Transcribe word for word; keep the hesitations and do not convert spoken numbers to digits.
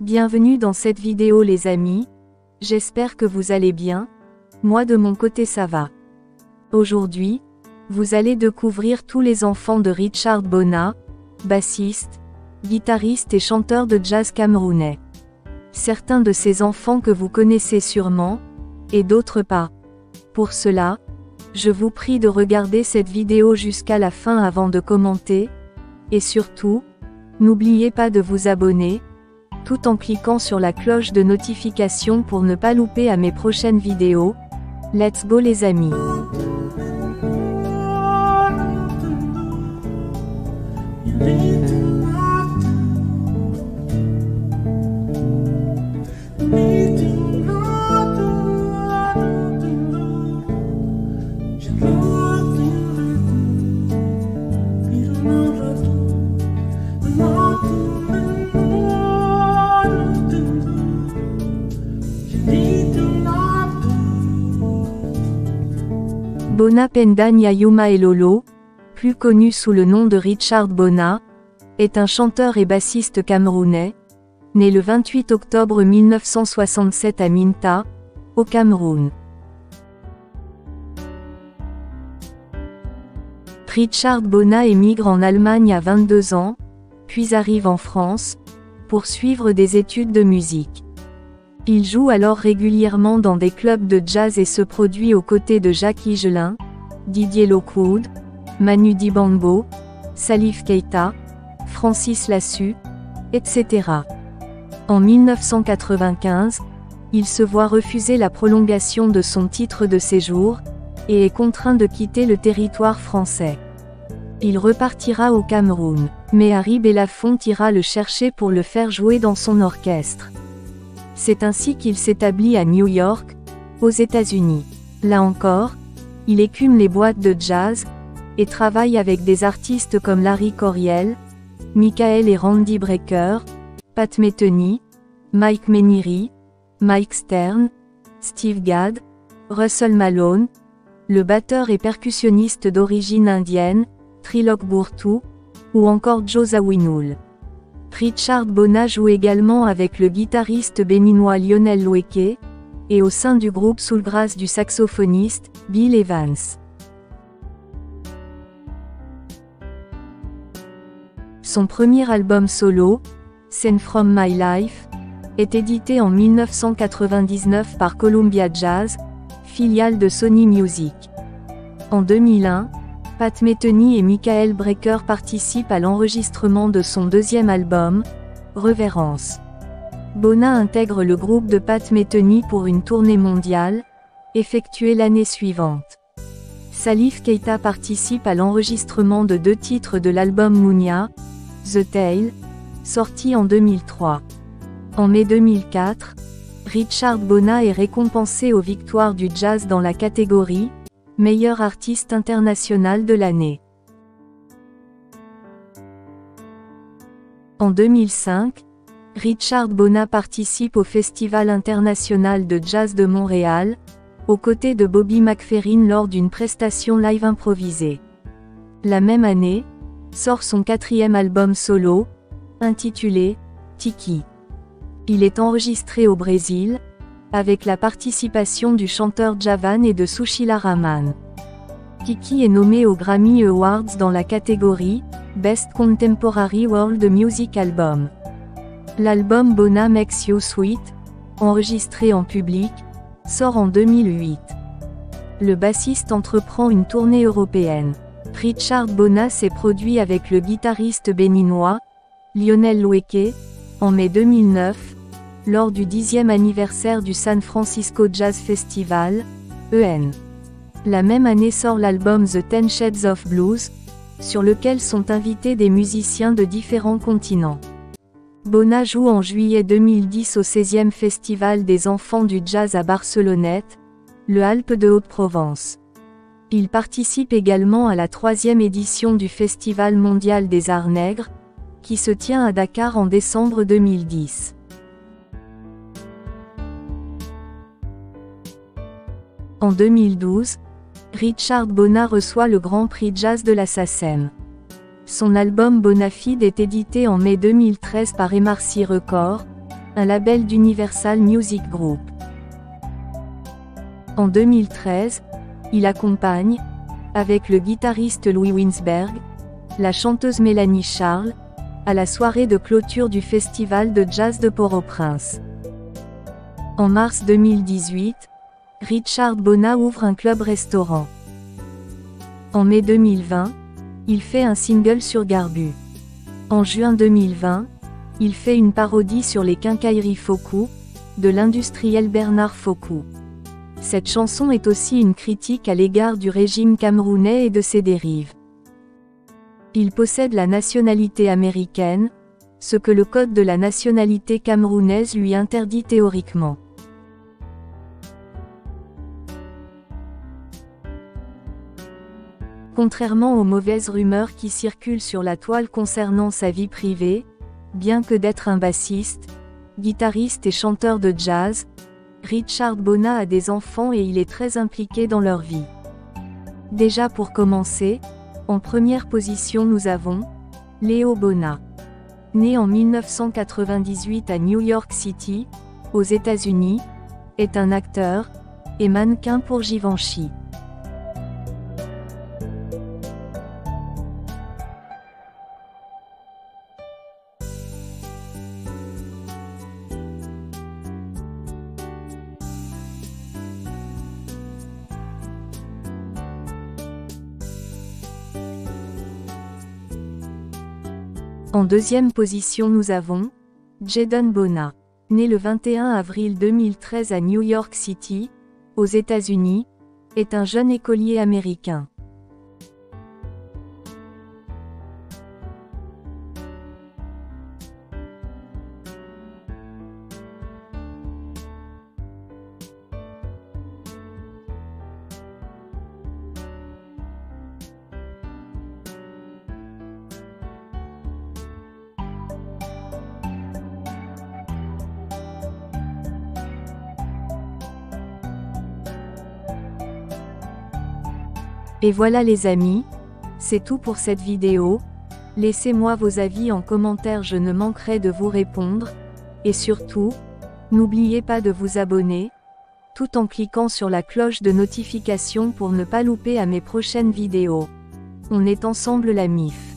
Bienvenue dans cette vidéo les amis, j'espère que vous allez bien, moi de mon côté ça va. Aujourd'hui, vous allez découvrir tous les enfants de Richard Bona, bassiste, guitariste et chanteur de jazz camerounais. Certains de ces enfants que vous connaissez sûrement, et d'autres pas. Pour cela, je vous prie de regarder cette vidéo jusqu'à la fin avant de commenter, et surtout, n'oubliez pas de vous abonner, tout en cliquant sur la cloche de notification pour ne pas louper à mes prochaines vidéos. Let's go les amis! Bona Penda Nyayuma Elolo, plus connu sous le nom de Richard Bona, est un chanteur et bassiste camerounais, né le vingt-huit octobre mille neuf cent soixante-sept à Minta, au Cameroun. Richard Bona émigre en Allemagne à vingt-deux ans, puis arrive en France, pour suivre des études de musique. Il joue alors régulièrement dans des clubs de jazz et se produit aux côtés de Jacques Higelin, Didier Lockwood, Manu Dibango, Salif Keita, Francis Lassus, et cetera. En mille neuf cent quatre-vingt-quinze, il se voit refuser la prolongation de son titre de séjour, et est contraint de quitter le territoire français. Il repartira au Cameroun, mais Harry Belafonte ira le chercher pour le faire jouer dans son orchestre. C'est ainsi qu'il s'établit à New York, aux États-Unis. Là encore, il écume les boîtes de jazz, et travaille avec des artistes comme Larry Coryell, Michael et Randy Brecker, Pat Metheny, Mike Meniri, Mike Stern, Steve Gadd, Russell Malone, le batteur et percussionniste d'origine indienne, Trilok Bourtou, ou encore Joe Zawinul. Richard Bona joue également avec le guitariste béninois Lionel Loueke, et au sein du groupe soulgrass du saxophoniste, Bill Evans. Son premier album solo, Scene from My Life, est édité en mille neuf cent quatre-vingt-dix-neuf par Columbia Jazz, filiale de Sony Music. En deux mille un, Pat Metheny et Michael Brecker participent à l'enregistrement de son deuxième album, Reverence. Bona intègre le groupe de Pat Metheny pour une tournée mondiale, effectuée l'année suivante. Salif Keita participe à l'enregistrement de deux titres de l'album Mounia, The Tale, sorti en deux mille trois. En mai deux mille quatre, Richard Bona est récompensé aux victoires du jazz dans la catégorie Meilleur artiste international de l'année. En deux mille cinq, Richard Bona participe au Festival international de jazz de Montréal, aux côtés de Bobby McFerrin lors d'une prestation live improvisée. La même année, sort son quatrième album solo, intitulé Tiki. Il est enregistré au Brésil, avec la participation du chanteur Javan et de Sushila Rahman. Tiki est nommé aux Grammy Awards dans la catégorie Best Contemporary World Music Album. L'album Bona Makes You Sweet, enregistré en public, sort en deux mille huit. Le bassiste entreprend une tournée européenne. Richard Bona s'est produit avec le guitariste béninois, Lionel Loueke, en mai deux mille neuf, lors du dixième anniversaire du San Francisco Jazz Festival, E N. La même année sort l'album The Ten Shades of Blues, sur lequel sont invités des musiciens de différents continents. Bona joue en juillet deux mille dix au seizième Festival des enfants du jazz à Barcelonnette, le Alpes de Haute-Provence. Il participe également à la troisième édition du Festival mondial des arts nègres, qui se tient à Dakar en décembre deux mille dix. En deux mille douze, Richard Bona reçoit le Grand Prix Jazz de la SACEM. Son album Bonafide est édité en mai deux mille treize par M R C Records, un label d'Universal Music Group. En deux mille treize, il accompagne, avec le guitariste Louis Winsberg, la chanteuse Mélanie Charles, à la soirée de clôture du Festival de Jazz de Port-au-Prince. En mars deux mille dix-huit, Richard Bona ouvre un club-restaurant. En mai deux mille vingt, il fait un single sur Garbu. En juin deux mille vingt, il fait une parodie sur les quincailleries Focou, de l'industriel Bernard Focou. Cette chanson est aussi une critique à l'égard du régime camerounais et de ses dérives. Il possède la nationalité américaine, ce que le code de la nationalité camerounaise lui interdit théoriquement. Contrairement aux mauvaises rumeurs qui circulent sur la toile concernant sa vie privée, bien que d'être un bassiste, guitariste et chanteur de jazz, Richard Bona a des enfants et il est très impliqué dans leur vie. Déjà pour commencer, en première position nous avons Léo Bona. Né en mille neuf cent quatre-vingt-dix-huit à New York City, aux États-Unis, est un acteur et mannequin pour Givenchy. En deuxième position nous avons Jaden Bona. Né le vingt et un avril deux mille treize à New York City, aux États-Unis, est un jeune écolier américain. Et voilà les amis, c'est tout pour cette vidéo. Laissez-moi vos avis en commentaire, je ne manquerai de vous répondre. Et surtout, n'oubliez pas de vous abonner, tout en cliquant sur la cloche de notification pour ne pas louper à mes prochaines vidéos. On est ensemble la M I F.